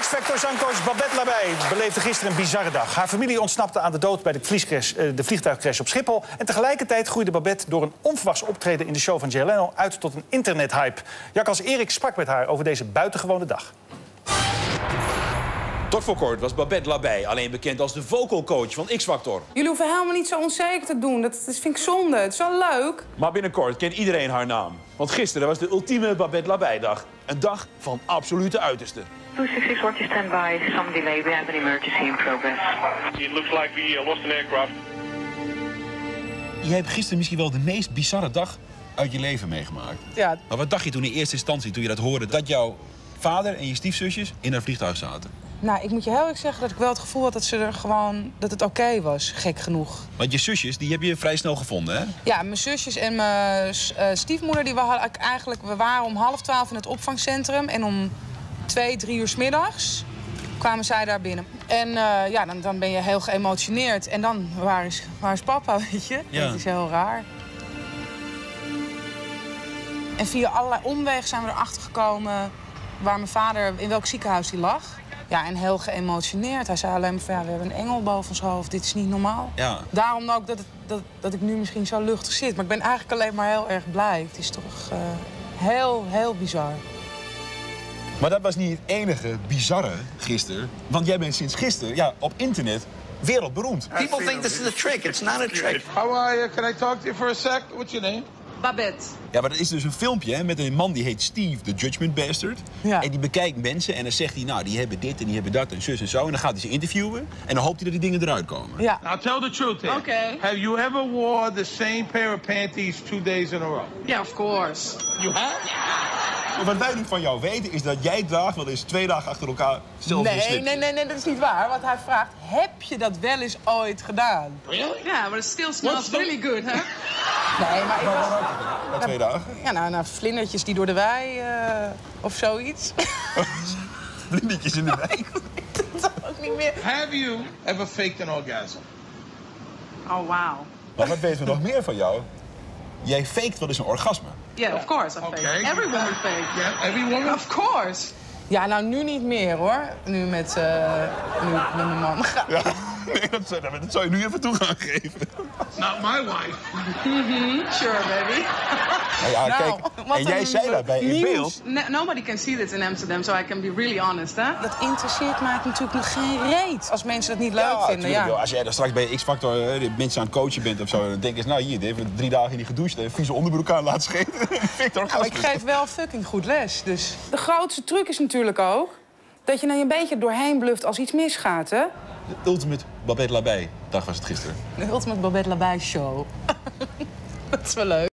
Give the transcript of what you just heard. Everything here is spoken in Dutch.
X-Factor-zangcoach Babette Labeij beleefde gisteren een bizarre dag. Haar familie ontsnapte aan de dood bij de vliegtuigcrash op Schiphol. En tegelijkertijd groeide Babette door een onverwachts optreden in de show van Leno uit tot een internethype. Jakhals Erik sprak met haar over deze buitengewone dag. Tot voor kort was Babette Labeij alleen bekend als de vocalcoach van X-Factor. Jullie hoeven helemaal niet zo onzeker te doen. Dat vind ik zonde. Het is wel leuk. Maar binnenkort kent iedereen haar naam. Want gisteren was de ultieme Babette Labeij-dag. Een dag van absolute uiterste. 266, watch stand by. Some delay. We have an emergency in progress. It looks like we lost an aircraft. Je hebt gisteren misschien wel de meest bizarre dag uit je leven meegemaakt. Ja. Maar wat dacht je toen in eerste instantie, toen je dat hoorde, dat jouw vader en je stiefzusjes in dat vliegtuig zaten? Nou, ik moet je heel erg zeggen dat ik wel het gevoel had dat ze er gewoon dat het oké was, gek genoeg. Want je zusjes, die heb je vrij snel gevonden, hè? Ja, mijn zusjes en mijn stiefmoeder, we waren om 11:30 in het opvangcentrum en om 2, 3 uur 's middags kwamen zij daar binnen. En ja, dan ben je heel geëmotioneerd. En dan, waar is papa, weet je? Ja. Dat is heel raar. En via allerlei omwegen zijn we erachter gekomen waar mijn vader, in welk ziekenhuis hij lag. Ja, en heel geëmotioneerd. Hij zei alleen maar van, ja, we hebben een engel boven ons hoofd. Dit is niet normaal. Ja. Daarom ook dat ik nu misschien zo luchtig zit. Maar ik ben eigenlijk alleen maar heel erg blij. Het is toch heel bizar. Maar dat was niet het enige bizarre gisteren. Want jij bent sinds gisteren, ja, op internet wereldberoemd. People think this is a trick. It's not a trick. How are you? Can I talk to you for a sec? What's your name? Babette. Ja, maar dat is dus een filmpje hè, met een man die heet Steve, de Judgment Bastard. Ja. En die bekijkt mensen en dan zegt hij, nou, die hebben dit en die hebben dat en zus en zo. En dan gaat hij ze interviewen en dan hoopt hij dat die dingen eruit komen. Ja. Now tell the truth here. Okay. Have you ever worn the same pair of panties 2 days in a row? Yeah, of course. You have? Wat wij niet van jou weten is dat jij draagt wel eens 2 dagen achter elkaar hetzelfde slipje. Nee, dat is niet waar. Want hij vraagt, heb je dat wel eens ooit gedaan? Really? Ja, maar it still smells really good, hè? Nee, maar ik Waar was... rook je dan? Na 2 dagen? Ja, nou, vlindertjes die door de wei of zoiets. Blindetjes in de wijk. Dat ook niet meer. Have you ever faked an orgasm? Oh, wow. Maar wat weten we nog meer van jou? Jij faked wel eens een orgasme. Yeah, of course I fake. Okay. Every woman fake. Yeah, every woman? Of course. Ja, nou nu niet meer hoor. Nu met mijn man. Ja, nee, dat zou je nu even toe gaan geven. Not my wife. Sure, baby. Nou ja, Nou, kijk, wat en jij een zei daarbij in beeld. Nobody can see this in Amsterdam, so I can be really honest, hè? Dat interesseert mij natuurlijk nog geen reet. Als mensen het niet leuk vinden, tuurlijk wel. ja. Als jij dan straks bij X-Factor mensen aan het coachen bent of zo, dan denken ze, nou hier, die heeft 3 dagen niet gedoucht, heeft vieze onderbroek aan laten scheten. Maar ik geef wel fucking goed les, dus... De grootste truc is natuurlijk ook dat je er een beetje doorheen bluft als iets misgaat, hè? De ultimate Babette Labeij dag was het gisteren. De ultimate Babette Labeij Show. Dat is wel leuk.